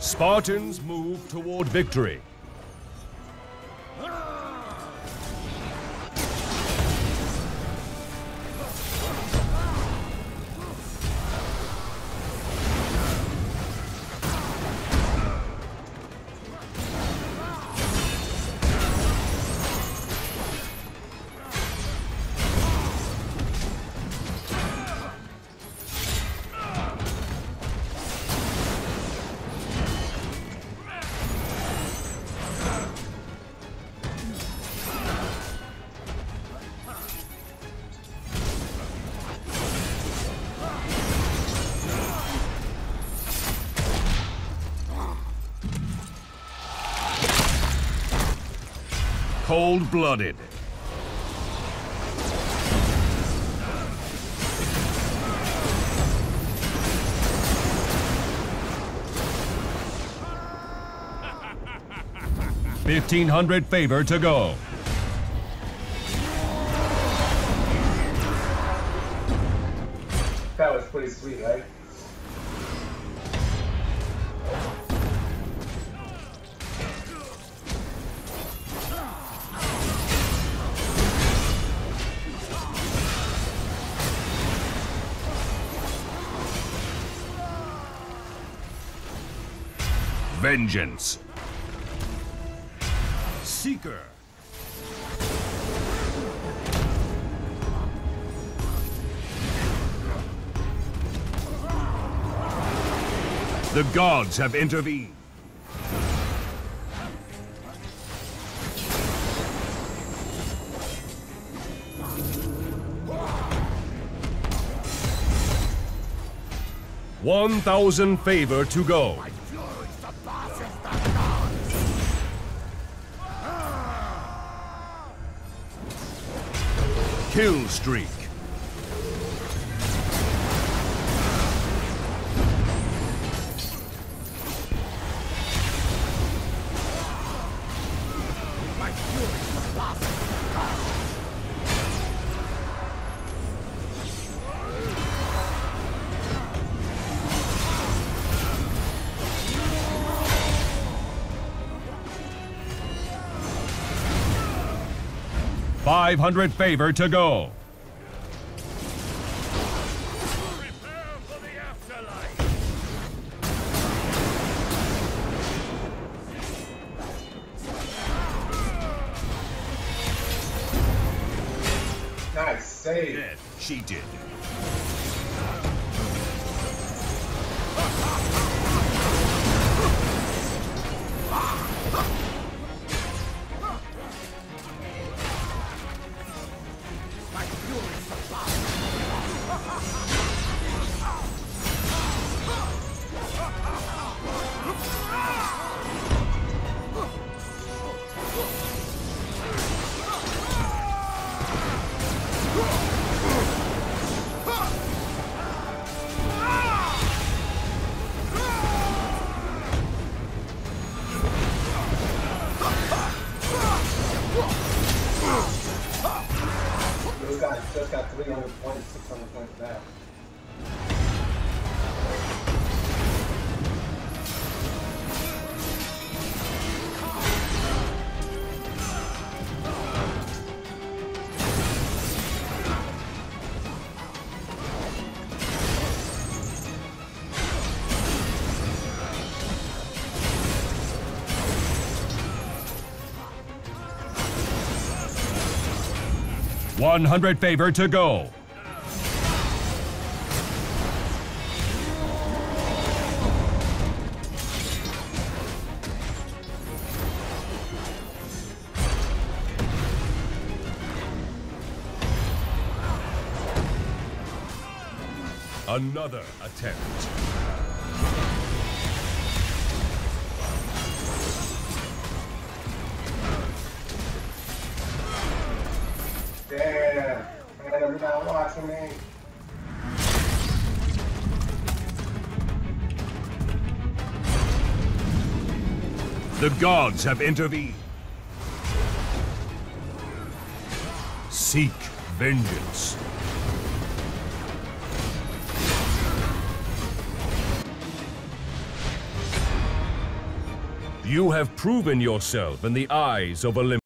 Spartans move toward victory. Cold-blooded. $1,500 favor to go. That was pretty sweet, right? Vengeance. Seeker. The gods have intervened. $1,000 favor to go. Kill streak. $500 favor to go. Prepare for the afterlife. Nice save. Dead. She did. Just got 300 points, 600 points back. $100 favor to go. Another attempt. Damn. Man, you're not watching me. The gods have intervened. Seek vengeance. You have proven yourself in the eyes of Olympus.